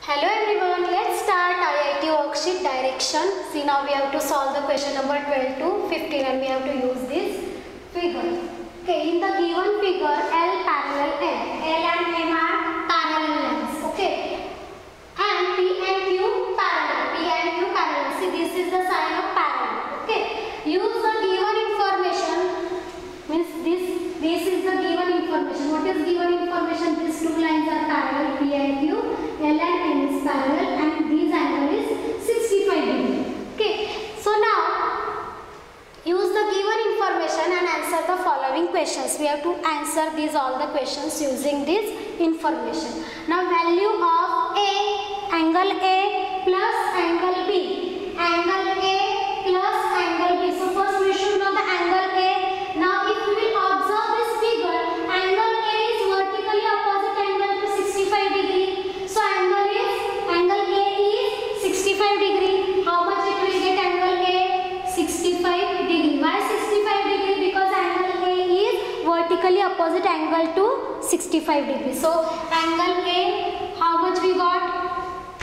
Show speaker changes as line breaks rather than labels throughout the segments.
Hello everyone, let's start IIT worksheet direction. See, now we have to solve the question number 12 to 15 and we have to use this figure. Okay, in the given figure, L parallel L. L and M are parallel lines. Okay, and P and Q parallel. P and Q parallel. See, this is the sign of parallel. Okay, use the given information. Means this is the given information. What is given information? These two lines are parallel, P and Q. L and M is parallel and this angle is 65 degree. Okay, so now use the given information and answer the following questions. We have to answer all the questions using this information. Now value of A, angle A plus angle B. Angle A plus angle B. So first we should know the angle A. Now if we will observe this figure, angle A is vertically opposite angle to 65 degree. So angle A is 65 degree. How much it will get angle A? 65 degree. Why 65 degree? Because angle A is vertically opposite angle to 65 degree. So angle A, how much we got?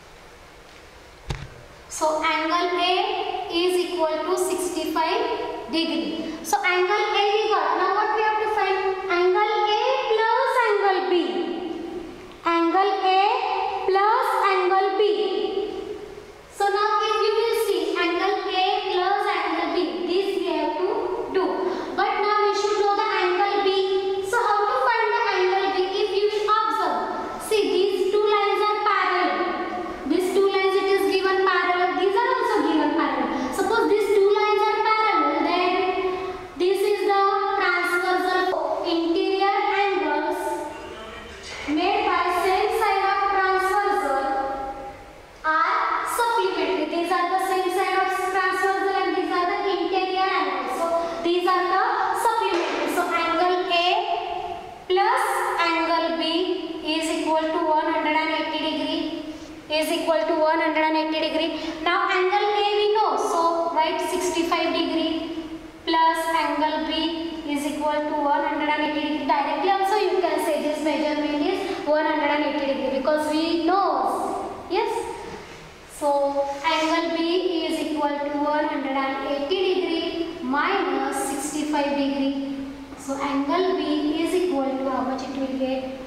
So angle A is equal to 65 degree. So angle A we got. Now what we have to find? Angle A plus angle B. Angle A plus angle B. So now if you will see angle A plus angle B, this we have to do. But now we should know the angle B. So how to find the angle B? If you will observe, see these two lines are parallel. These two lines it is given parallel. These are also given parallel. Suppose these two lines are parallel, then this is the transversal interior angles made by same side of transversal are supplementary. These are the same side of transversal and these are the interior angles. So these are the supplementary. So angle A plus angle B is equal to 180 degree. Is equal to 180 degree. Now angle A we know. So write 65 degree plus angle B is equal to 180 degree. Directly also you can say this measurement is 180 degree because we know. Yes. So angle B is equal to 180 degree minus 65 degree. So angle B is equal to how much it will get?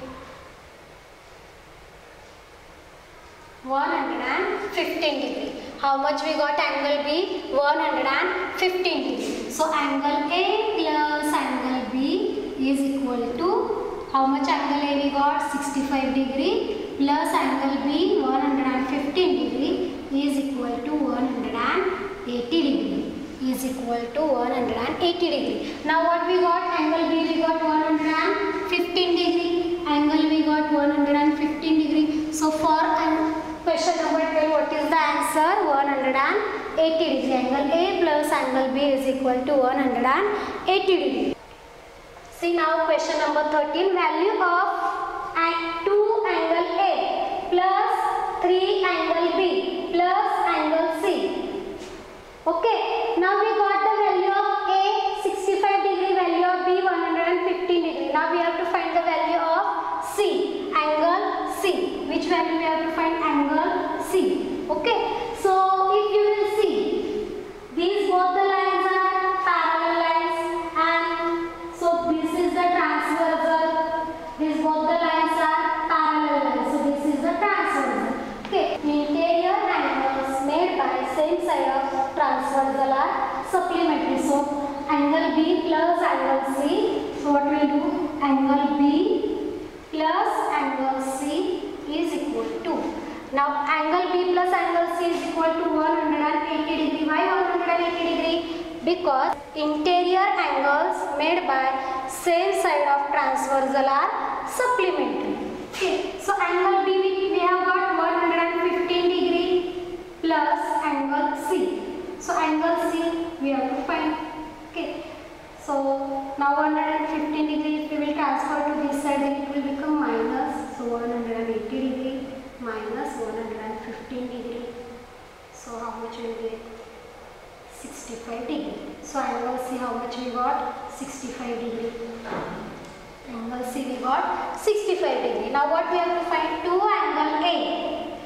115 degree. How much we got angle B? 115 degree. So angle A plus angle B is equal to how much angle A we got? 65 degree plus angle B 115 degree is equal to 180 degree. Is equal to 180 degree. Now what we got? Angle B we got 115 degree. Angle we got 115 degree. So for question number 12, what is the answer? 180 degree. Angle A plus angle B is equal to 180 degree. See now question number 13. Value of 2 angle A plus 3 angle B plus angle C. Okay. Now we got the value of A 65 degree, value of B 115 degree. Now we have to find the value of C. Angle C. Which value we have to find? Angle C. Okay. So if you will see, these both the lines are parallel lines and so this is the transversal. These both the lines are parallel lines. So this is the transversal. Okay. Interior angles made by same side of transversal are supplementary. So angle B plus angle C. So what we will do? Angle B plus angle C is equal to. Now angle B plus angle C is equal to 180 degree. Why 180 degree? Because interior angles made by same side of transversal are supplementary. Okay. So angle B we have got 115 degree plus angle C. So angle C we have to find. Okay. So now 115 degree if we will transfer to this side then it will become minus. So 180 degree minus 115 degree. So how much will we get? 65 degree. So angle C how much we got? 65 degree. Angle C we got 65 degree. Now what we have to find? 2 angle A.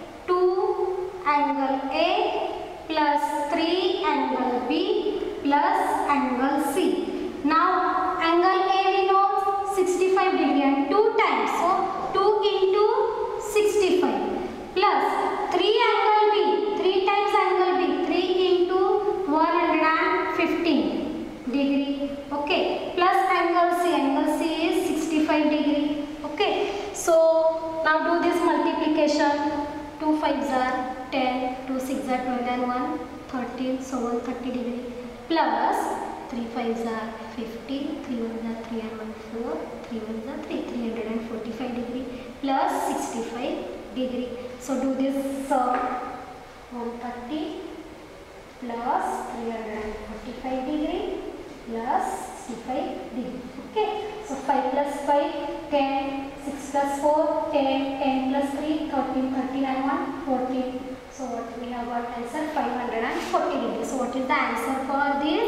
2 5s are 10, 2 6s are 12 and 1 13, so 130 degree plus 3 5s are 50, 3 1s are 3 and 1 4, 3 1s are 3, 345 degree plus 65 degree. So do this sum, 130 plus 345 degree plus 65 degree. Okay, so 5 plus 5, 10, 6 plus 4, 10, 10 plus 3, 13, 13 and 1, 14. So what we have got answer 540 degree. So what is the answer for this?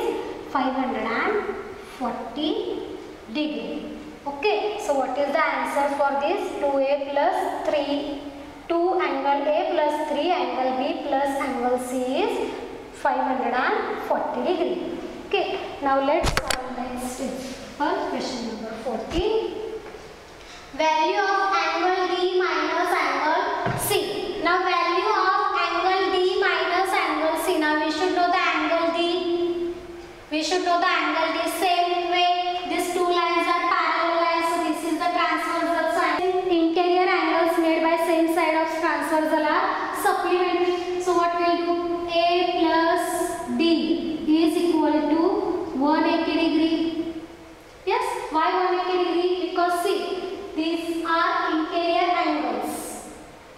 540 degree. Okay, so what is the answer for this? 2a plus 3, 2 angle A plus 3 angle B plus angle C is 540 degree. Okay, now let's solve next example, question number 14. Value of angle D minus angle C. Now value of angle D minus angle C. Now we should know the angle D. We should know the angle D. Same way, these two lines are parallel lines. So this is the transversal side. Interior angles made by same side of transversal are supplementary. So what we'll do? A plus D is equal to 180 degree. Yes, why 180 degree? Because see, these are interior angles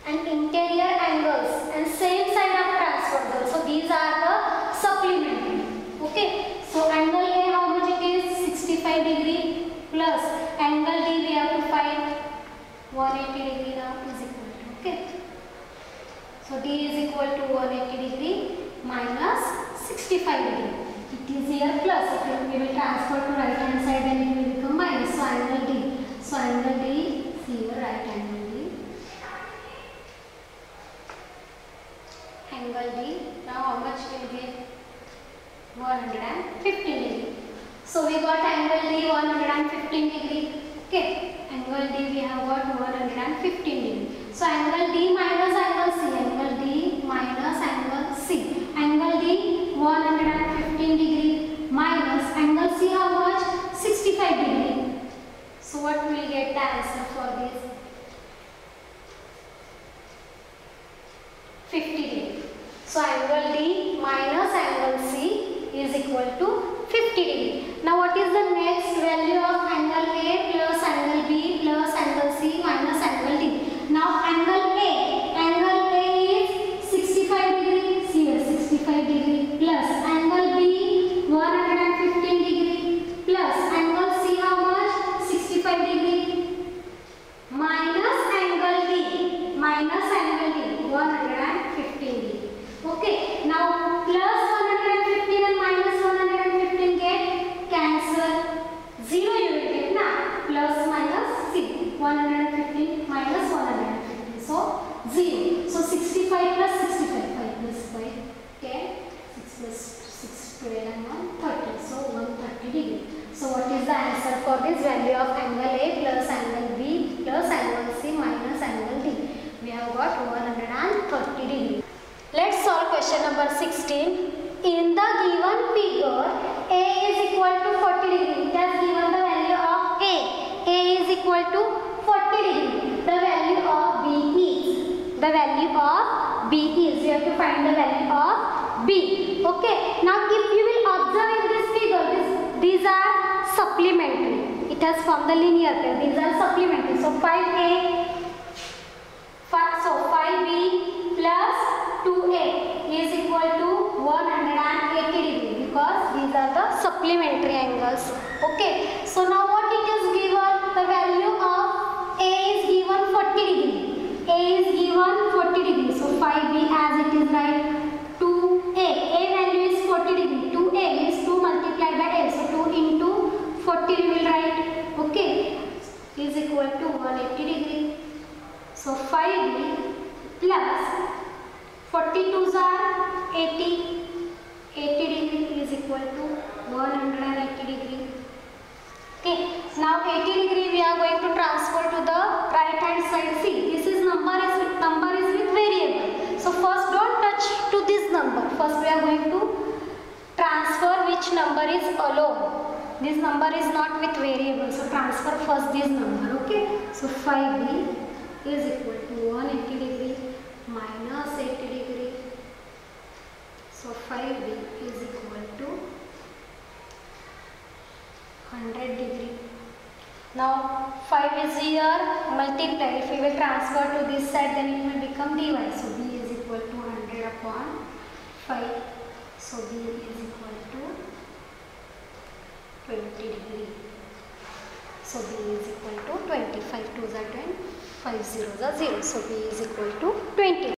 and same side of transversal. So these are the supplementary. Okay, so angle A how much it is? 65 degree plus angle D we have to find 180 degree now is equal to. Okay, so D is equal to 180 degree minus 65 degree. It is here plus. If we will transfer to right hand side, then it will become minus. So angle D. So angle D is here, right angle D. Angle D. Now how much will get? 115 degree. So we got angle D 115 degree. Okay. Angle D we have got 115 degree. So angle D minus angle C. Angle D minus angle C. Angle D 115 degree minus angle C how much? 65 degree. So what will we get the answer for this? 50 degree. So angle D minus angle C is equal to 50 degree. Now what is the next value of angle A plus angle B plus angle C minus angle D? Now angle A is 65 degree, here 65 degree plus angle B 115 degree plus angle C how much? 65 degree minus angle D 115 degree. Okay, now plus 115 and minus 115 get cancel. 0 you will get now. Plus minus C. 115 minus 115. So 0. So 65 plus 65. 5 plus 5. 10. 6 plus 6, 12 and 1, 30. So 130 degree. So what is the answer for this? Value of angle A plus angle B plus angle C minus angle D. We have got 130 degree. Let's solve question number 16. In the given figure, A is equal to 40 degree. It has given the value of A. A is equal to 40 degree. The value of B is. The value of B is. You have to find the value of B. Okay. Now if you will observe in this figure, these are supplementary. It has formed the linear pair. These are supplementary. So 5A. So 5B plus 2A is equal to 180 degree because these are the supplementary angles. Okay. So now what it is given? The value of A is given 40 degree. A is given 40 degree. So 5B as it is right. 2A. A value is 40 degree. 2A is 2 multiplied by A. So 2 into 40 we will write. Okay. Is equal to 180 degree. So 5B plus 42s are 80. 80 degree is equal to 180 degree. Okay. Now 80 degree we are going to transfer to the right hand side. See, this is number is with variable. So first don't touch to this number. First we are going to transfer which number is alone. This number is not with variable. So transfer first this number. Okay. So 5B is equal to 180 degree minus is here, multiply. If we will transfer to this side, then it will become dy. So b is equal to 100 upon 5. So b is equal to 20 degree. So b is equal to 25. 2s are 10, 5 zeros are 0. So b is equal to